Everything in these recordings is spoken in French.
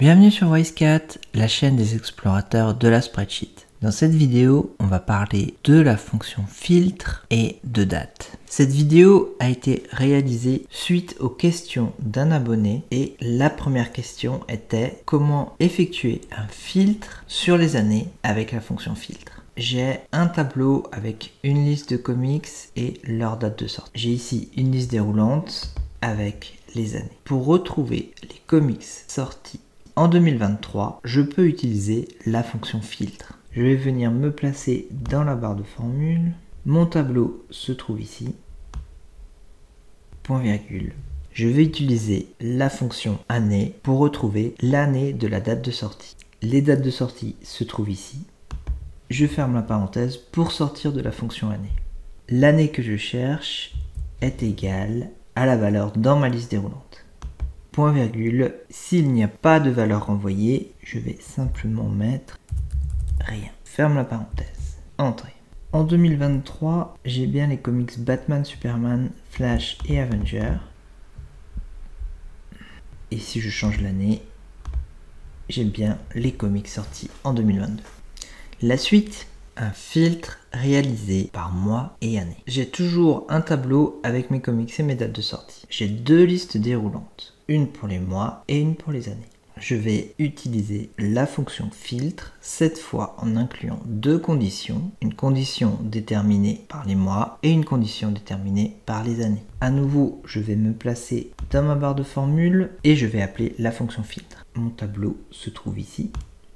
Bienvenue sur WiseCat, la chaîne des explorateurs de la spreadsheet. Dans cette vidéo, on va parler de la fonction filtre et de date. Cette vidéo a été réalisée suite aux questions d'un abonné et la première question était comment effectuer un filtre sur les années avec la fonction filtre. J'ai un tableau avec une liste de comics et leur date de sortie. J'ai ici une liste déroulante avec les années. Pour retrouver les comics sortis en 2023, je peux utiliser la fonction filtre. Je vais venir me placer dans la barre de formule. Mon tableau se trouve ici. Point virgule. Je vais utiliser la fonction année pour retrouver l'année de la date de sortie. Les dates de sortie se trouvent ici. Je ferme la parenthèse pour sortir de la fonction année. L'année que je cherche est égale à la valeur dans ma liste déroulante. Point virgule, s'il n'y a pas de valeur renvoyée, je vais simplement mettre rien. Ferme la parenthèse. Entrée. En 2023, j'ai bien les comics Batman, Superman, Flash et Avenger. Et si je change l'année, j'ai bien les comics sortis en 2022. La suite, un filtre réalisé par mois et année. J'ai toujours un tableau avec mes comics et mes dates de sortie. J'ai deux listes déroulantes, une pour les mois et une pour les années. Je vais utiliser la fonction filtre, cette fois en incluant deux conditions, une condition déterminée par les mois et une condition déterminée par les années. À nouveau, je vais me placer dans ma barre de formule et je vais appeler la fonction filtre. Mon tableau se trouve ici.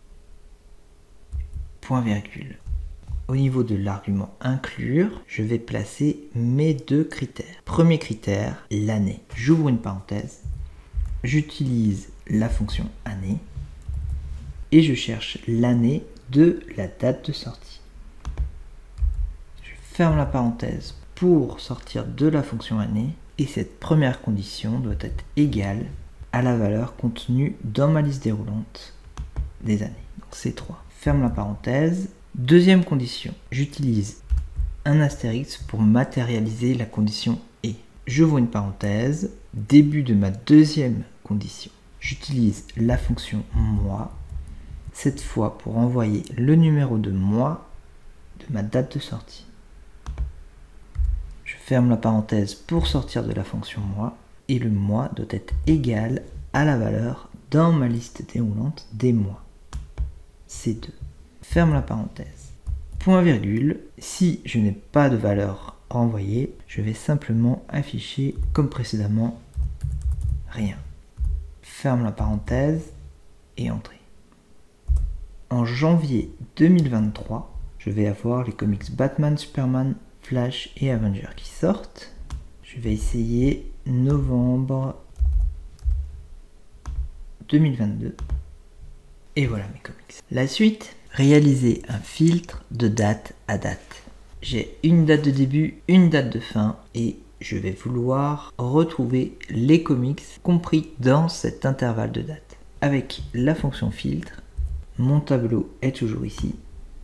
Point virgule. Au niveau de l'argument inclure, je vais placer mes deux critères. Premier critère, l'année. J'ouvre une parenthèse. J'utilise la fonction année et je cherche l'année de la date de sortie. Je ferme la parenthèse pour sortir de la fonction année et cette première condition doit être égale à la valeur contenue dans ma liste déroulante des années. Donc c'est 3. Ferme la parenthèse. Deuxième condition, j'utilise un astérisque pour matérialiser la condition et. J'ouvre une parenthèse, début de ma deuxième condition. J'utilise la fonction mois, cette fois pour envoyer le numéro de mois de ma date de sortie. Je ferme la parenthèse pour sortir de la fonction mois et le mois doit être égal à la valeur dans ma liste déroulante des mois. C2. Ferme la parenthèse. Point virgule, si je n'ai pas de valeur renvoyée, je vais simplement afficher comme précédemment rien. Ferme la parenthèse et entrée. En janvier 2023, je vais avoir les comics Batman, Superman, Flash et Avenger qui sortent. Je vais essayer novembre 2022. Et voilà mes comics. La suite, réaliser un filtre de date à date. J'ai une date de début, une date de fin et je vais vouloir retrouver les comics compris dans cet intervalle de date. Avec la fonction filtre, mon tableau est toujours ici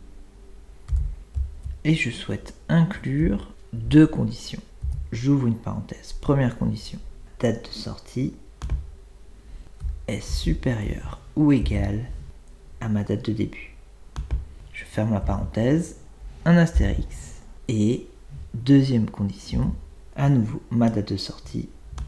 et je souhaite inclure deux conditions. J'ouvre une parenthèse. Première condition, date de sortie est supérieure ou égale à ma date de début. Je ferme la parenthèse, un astérix et deuxième condition, à nouveau ma date de sortie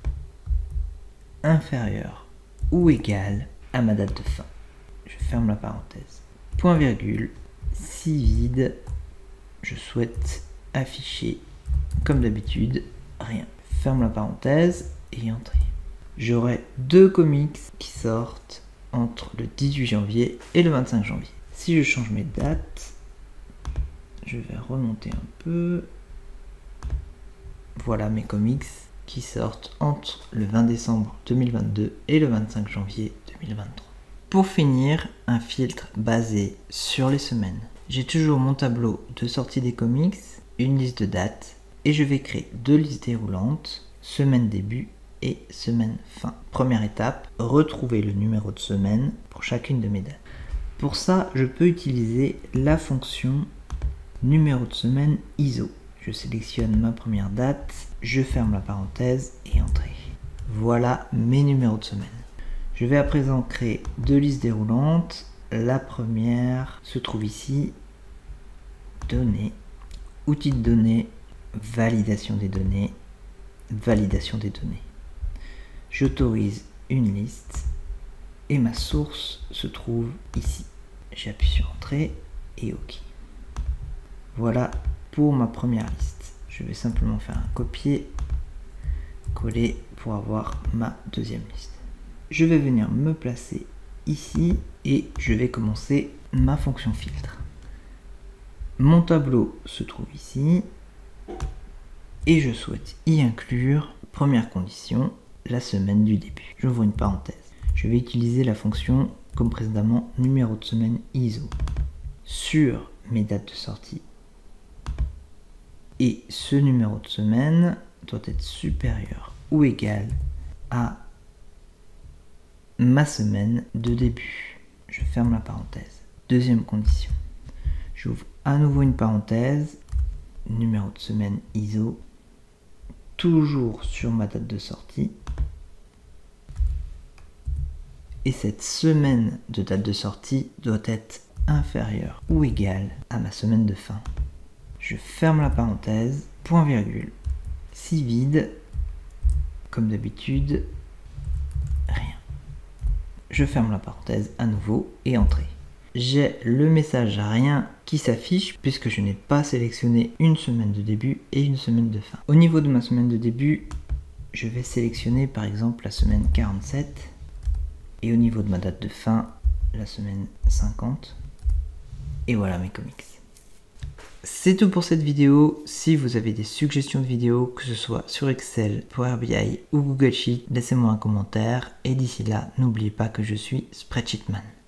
inférieure ou égale à ma date de fin. Je ferme la parenthèse. Point virgule, si vide, je souhaite afficher comme d'habitude rien. Ferme la parenthèse et entrée. J'aurai deux comics qui sortent entre le 18 janvier et le 25 janvier. Si je change mes dates, je vais remonter un peu. Voilà mes comics qui sortent entre le 20 décembre 2022 et le 25 janvier 2023. Pour finir, un filtre basé sur les semaines. J'ai toujours mon tableau de sortie des comics, une liste de dates et je vais créer deux listes déroulantes, semaine début et semaine fin. Première étape, retrouver le numéro de semaine pour chacune de mes dates. Pour ça, je peux utiliser la fonction numéro de semaine ISO. Je sélectionne ma première date, je ferme la parenthèse et entrée. Voilà mes numéros de semaine. Je vais à présent créer deux listes déroulantes. La première se trouve ici, données, outils de données, validation des données, validation des données. J'autorise une liste et ma source se trouve ici. J'appuie sur Entrée et OK. Voilà pour ma première liste. Je vais simplement faire un copier-coller pour avoir ma deuxième liste. Je vais venir me placer ici et je vais commencer ma fonction filtre. Mon tableau se trouve ici et je souhaite y inclure, première condition, la semaine du début. J'ouvre une parenthèse. Je vais utiliser la fonction, comme précédemment, numéro de semaine ISO sur mes dates de sortie. Et ce numéro de semaine doit être supérieur ou égal à ma semaine de début. Je ferme la parenthèse. Deuxième condition. J'ouvre à nouveau une parenthèse. Numéro de semaine ISO. Toujours sur ma date de sortie. Et cette semaine de date de sortie doit être inférieure ou égale à ma semaine de fin. Je ferme la parenthèse. Point virgule. Si vide, comme d'habitude, rien. Je ferme la parenthèse à nouveau et Entrée. J'ai le message rien qui s'affiche puisque je n'ai pas sélectionné une semaine de début et une semaine de fin. Au niveau de ma semaine de début, je vais sélectionner par exemple la semaine 47 et au niveau de ma date de fin, la semaine 50. Et voilà mes comics. C'est tout pour cette vidéo. Si vous avez des suggestions de vidéos, que ce soit sur Excel, Power BI ou Google Sheet, laissez-moi un commentaire. Et d'ici là, n'oubliez pas que je suis Spreadsheetman.